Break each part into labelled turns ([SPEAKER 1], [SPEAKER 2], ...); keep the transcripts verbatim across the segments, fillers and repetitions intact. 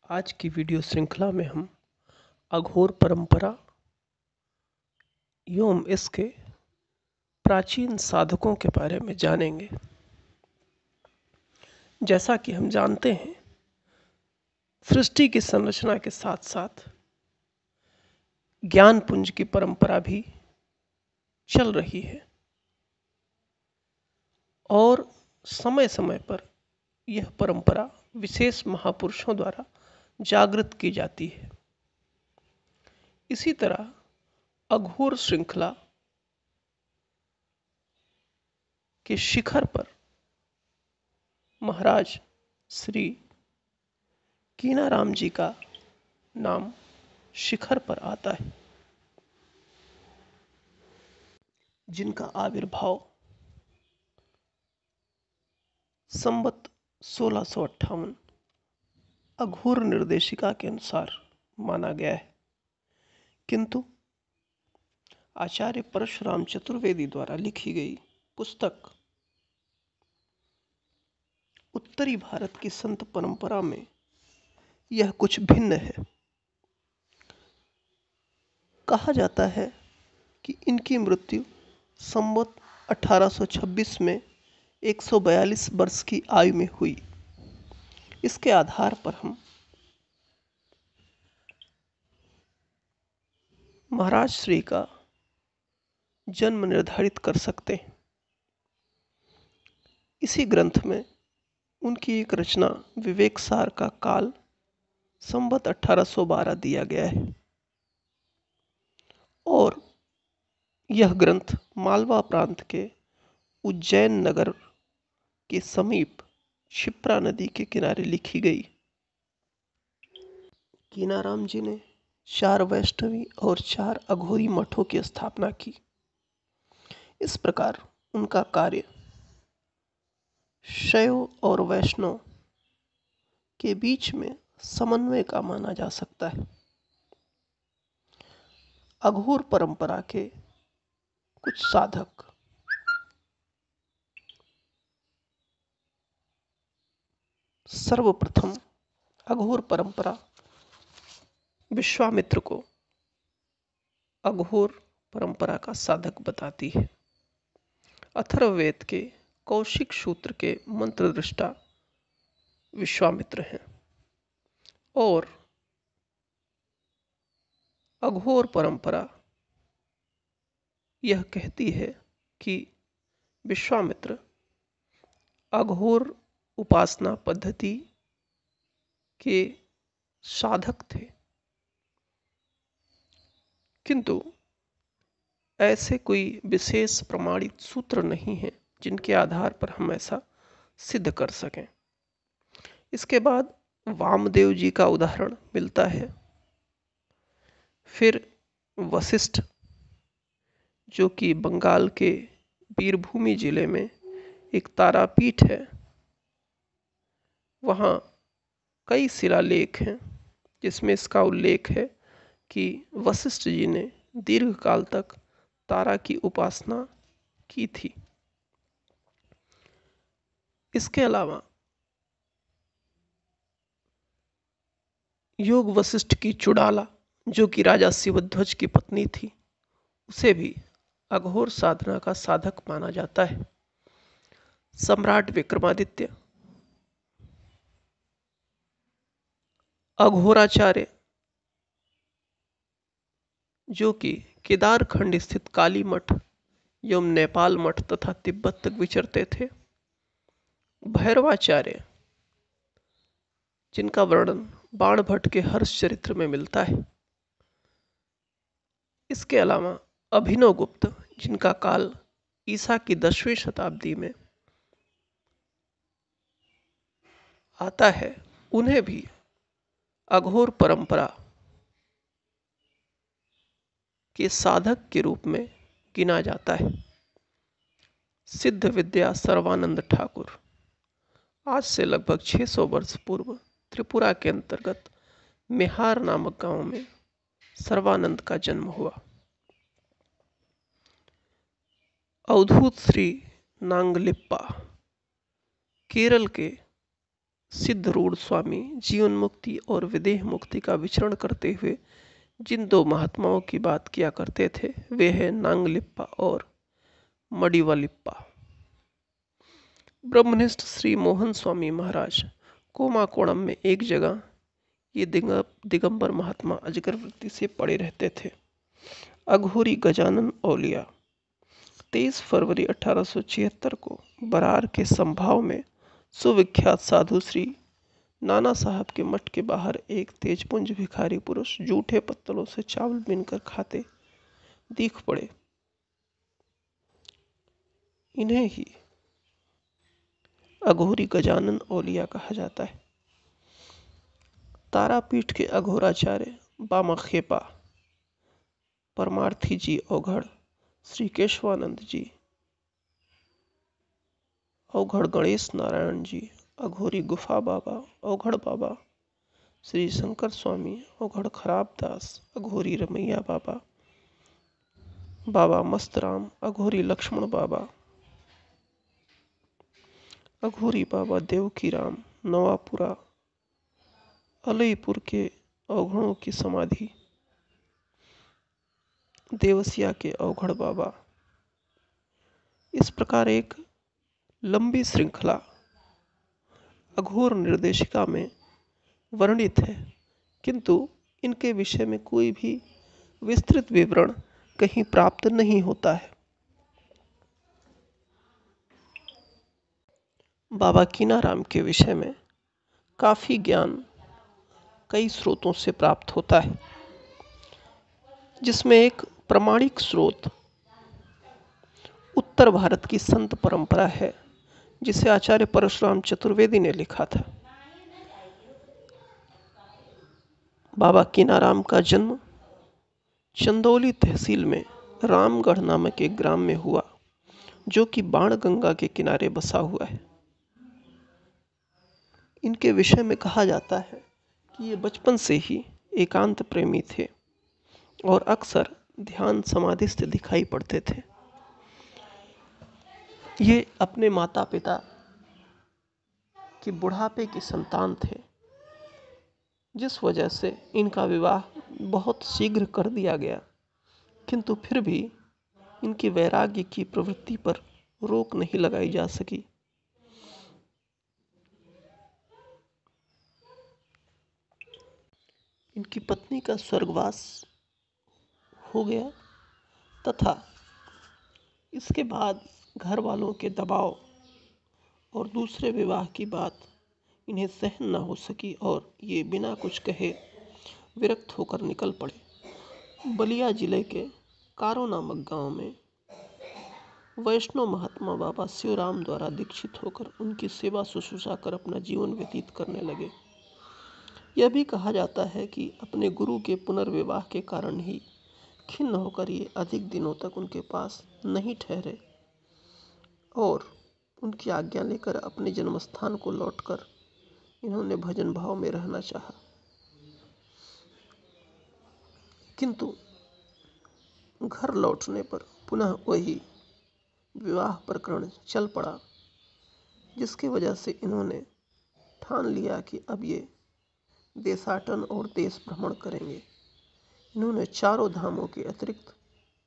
[SPEAKER 1] आज की वीडियो श्रृंखला में हम अघोर परंपरा एवं इसके प्राचीन साधकों के बारे में जानेंगे। जैसा कि हम जानते हैं, सृष्टि की संरचना के साथ साथ ज्ञान पुंज की परंपरा भी चल रही है और समय समय पर यह परंपरा विशेष महापुरुषों द्वारा जागृत की जाती है। इसी तरह अघोर श्रृंखला के शिखर पर महाराज श्री कीनाराम जी का नाम शिखर पर आता है, जिनका आविर्भाव संवत सोलह सौ अट्ठावन अघोर निर्देशिका के अनुसार माना गया है, किंतु आचार्य परशुराम चतुर्वेदी द्वारा लिखी गई पुस्तक उत्तरी भारत की संत परंपरा में यह कुछ भिन्न है। कहा जाता है कि इनकी मृत्यु संवत अठारह सौ छब्बीस में एक सौ बयालीस वर्ष की आयु में हुई। इसके आधार पर हम महाराज श्री का जन्म निर्धारित कर सकते हैं। इसी ग्रंथ में उनकी एक रचना विवेक सार का काल संवत अठारह सौ बारह दिया गया है और यह ग्रंथ मालवा प्रांत के उज्जैन नगर के समीप क्षिप्रा नदी के किनारे लिखी गई। कीनाराम जी ने चार वैष्णवी और चार अघोरी मठों की स्थापना की। इस प्रकार उनका कार्य शैव और वैष्णव के बीच में समन्वय का माना जा सकता है। अघोर परंपरा के कुछ साधक सर्वप्रथम अघोर परंपरा विश्वामित्र को अघोर परंपरा का साधक बताती है। अथर्ववेद के कौशिक सूत्र के मंत्र दृष्टा विश्वामित्र हैं और अघोर परंपरा यह कहती है कि विश्वामित्र अघोर उपासना पद्धति के साधक थे, किंतु ऐसे कोई विशेष प्रमाणित सूत्र नहीं है जिनके आधार पर हम ऐसा सिद्ध कर सकें। इसके बाद वामदेव जी का उदाहरण मिलता है। फिर वशिष्ठ, जो कि बंगाल के बीरभूमि जिले में एक तारापीठ है, वहाँ कई शिलालेख हैं जिसमें इसका उल्लेख है कि वशिष्ठ जी ने दीर्घ काल तक तारा की उपासना की थी। इसके अलावा योग वशिष्ठ की चुड़ाला, जो कि राजा शिवध्वज की पत्नी थी, उसे भी अघोर साधना का साधक माना जाता है। सम्राट विक्रमादित्य अघोराचार्य, जो कि केदारखंड स्थित काली मठ एवं नेपाल मठ तथा तिब्बत तक विचरते थे। भैरवाचार्य, जिनका वर्णन बाणभट्ट के हर्ष चरित्र में मिलता है। इसके अलावा अभिनव गुप्त, जिनका काल ईसा की दसवीं शताब्दी में आता है, उन्हें भी अघोर परंपरा के साधक के रूप में गिना जाता है। सिद्ध विद्या सर्वानंद ठाकुर, आज से लगभग छह सौ वर्ष पूर्व त्रिपुरा के अंतर्गत मेहार नामक गांव में सर्वानंद का जन्म हुआ। अवधूत श्री नांगलिप्पा केरल के सिद्धरूढ़ स्वामी जीवन मुक्ति और विदेह मुक्ति का विचरण करते हुए जिन दो महात्माओं की बात किया करते थे वे हैं नांगलिप्पा और मडिवालिप्पा। ब्रह्मनिष्ठ श्री मोहन स्वामी महाराज कोमाकोणम में एक जगह ये दिगंबर महात्मा अजगर वृत्ति से पड़े रहते थे। अघोरी गजानन औलिया तेईस फरवरी अठारह सौ छिहत्तर को बरार के संभाव में सुविख्यात साधु श्री नाना साहब के मठ के बाहर एक तेजपुंज भिखारी पुरुष जूठे पत्तलों से चावल बीनकर खाते दिख पड़े। इन्हें ही अघोरी गजानन औलिया कहा जाता है। तारापीठ के अघोराचार्य बामाखेपा, परमार्थी जी औघड़, श्री केशवानंद जी, औघड़ गणेश नारायण जी, अघोरी गुफा बाबा, औघड़ बाबा, श्री शंकर स्वामी, औघड़ खराब दास, अघोरी रमैया बाबा, बाबा मस्तराम, अघोरी लक्ष्मण बाबा, अघोरी बाबा देवकी राम, नवापुरा, अलईपुर के औघड़ों की समाधि, देवसिया के औघड़ बाबा। इस प्रकार एक लंबी श्रृंखला अघोर निर्देशिका में वर्णित है, किंतु इनके विषय में कोई भी विस्तृत विवरण कहीं प्राप्त नहीं होता है। बाबा कीनाराम के विषय में काफ़ी ज्ञान कई स्रोतों से प्राप्त होता है, जिसमें एक प्रामाणिक स्रोत उत्तर भारत की संत परंपरा है, जिसे आचार्य परशुराम चतुर्वेदी ने लिखा था। बाबा कीनाराम का जन्म चंदौली तहसील में रामगढ़ नामक एक ग्राम में हुआ, जो कि बाणगंगा के किनारे बसा हुआ है। इनके विषय में कहा जाता है कि ये बचपन से ही एकांत प्रेमी थे और अक्सर ध्यान समाधिस्थ दिखाई पड़ते थे। ये अपने माता पिता के बुढ़ापे की संतान थे, जिस वजह से इनका विवाह बहुत शीघ्र कर दिया गया, किंतु फिर भी इनकी वैराग्य की प्रवृत्ति पर रोक नहीं लगाई जा सकी। इनकी पत्नी का स्वर्गवास हो गया तथा इसके बाद घर वालों के दबाव और दूसरे विवाह की बात इन्हें सहन न हो सकी और ये बिना कुछ कहे विरक्त होकर निकल पड़े। बलिया जिले के कारो नामक गांव में वैष्णव महात्मा बाबा शिवराम द्वारा दीक्षित होकर उनकी सेवा शुश्रूषा कर अपना जीवन व्यतीत करने लगे। यह भी कहा जाता है कि अपने गुरु के पुनर्विवाह के कारण ही खिन्न होकर ये अधिक दिनों तक उनके पास नहीं ठहरे और उनकी आज्ञा लेकर अपने जन्मस्थान को लौटकर इन्होंने भजन भाव में रहना चाहा, किंतु घर लौटने पर पुनः वही विवाह प्रकरण चल पड़ा, जिसकी वजह से इन्होंने ठान लिया कि अब ये देशाटन और देश भ्रमण करेंगे। इन्होंने चारों धामों के अतिरिक्त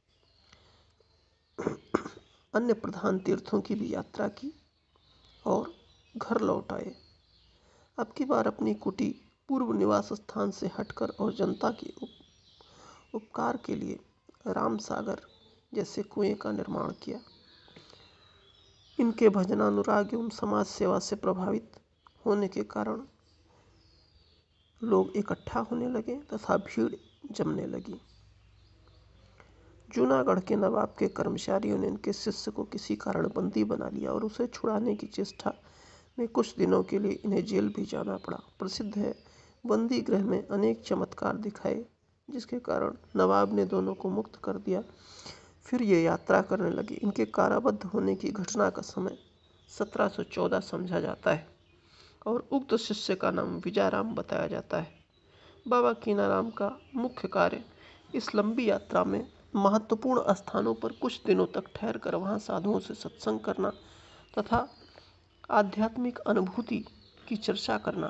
[SPEAKER 1] अन्य प्रधान तीर्थों की भी यात्रा की और घर लौट आए। अब की बार अपनी कुटी पूर्व निवास स्थान से हटकर और जनता के उप, उपकार के लिए राम सागर जैसे कुएं का निर्माण किया। इनके भजनानुराग एवं समाज सेवा से प्रभावित होने के कारण लोग इकट्ठा होने लगे तथा भीड़ जमने लगी। जूनागढ़ के नवाब के कर्मचारियों ने इनके शिष्य को किसी कारण बंदी बना लिया और उसे छुड़ाने की चेष्टा में कुछ दिनों के लिए इन्हें जेल भी जाना पड़ा। प्रसिद्ध है, बंदी गृह में अनेक चमत्कार दिखाए, जिसके कारण नवाब ने दोनों को मुक्त कर दिया। फिर ये यात्रा करने लगे। इनके काराबद्ध होने की घटना का समय सत्रह सौ चौदह समझा जाता है और उक्त शिष्य का नाम विजयराम बताया जाता है। बाबा कीनाराम का मुख्य कार्य इस लंबी यात्रा में महत्वपूर्ण स्थानों पर कुछ दिनों तक ठहर कर वहाँ साधुओं से सत्संग करना तथा आध्यात्मिक अनुभूति की चर्चा करना।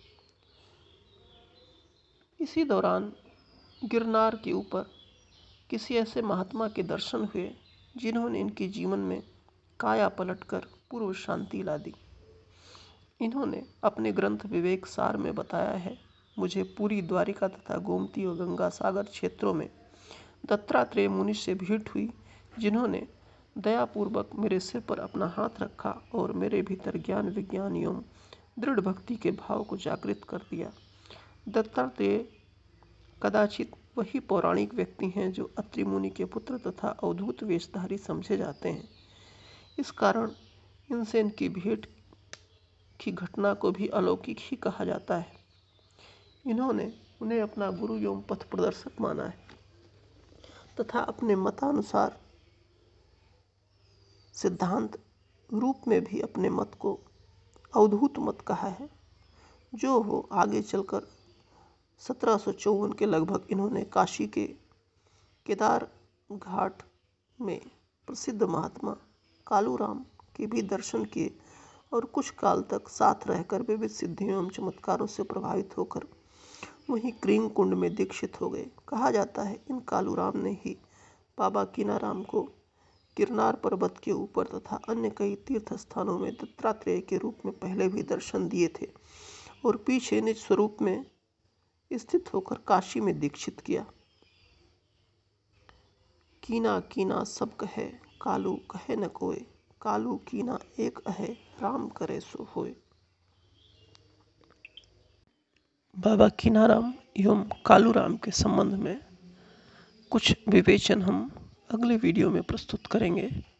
[SPEAKER 1] इसी दौरान गिरनार के ऊपर किसी ऐसे महात्मा के दर्शन हुए जिन्होंने इनके जीवन में काया पलटकर पूर्व शांति ला दी। इन्होंने अपने ग्रंथ विवेक सार में बताया है, मुझे पूरी द्वारिका तथा गोमती और गंगा सागर क्षेत्रों में दत्तात्रेय मुनि से भेंट हुई, जिन्होंने दयापूर्वक मेरे सिर पर अपना हाथ रखा और मेरे भीतर ज्ञान विज्ञान एवं दृढ़ भक्ति के भाव को जागृत कर दिया। दत्तात्रेय कदाचित वही पौराणिक व्यक्ति हैं जो अत्रि मुनि के पुत्र तथा अवधूत वेशधारी समझे जाते हैं। इस कारण इनसे इनकी भेंट की घटना को भी अलौकिक ही कहा जाता है। इन्होंने उन्हें अपना गुरु एवं पथ प्रदर्शक माना है तथा अपने मतानुसार सिद्धांत रूप में भी अपने मत को अवधूत मत कहा है। जो हो आगे चलकर सत्रह सौ चौवन के लगभग इन्होंने काशी के केदार घाट में प्रसिद्ध महात्मा कालूराम के भी दर्शन किए और कुछ काल तक साथ रहकर विविध सिद्धियों एवं चमत्कारों से प्रभावित होकर वहीं क्रीम कुंड में दीक्षित हो गए। कहा जाता है इन कालूराम ने ही बाबा कीनाराम को गिरनार पर्वत के ऊपर तथा अन्य कई तीर्थ स्थानों में दत्तात्रेय के रूप में पहले भी दर्शन दिए थे और पीछे निज स्वरूप में स्थित होकर काशी में दीक्षित किया। कीना कीना सब कहे कालू कहे न कोय, कालू कीना एक अहे राम करे सो होय। बाबा कीनाराम एवं कालूराम के संबंध में कुछ विवेचन हम अगले वीडियो में प्रस्तुत करेंगे।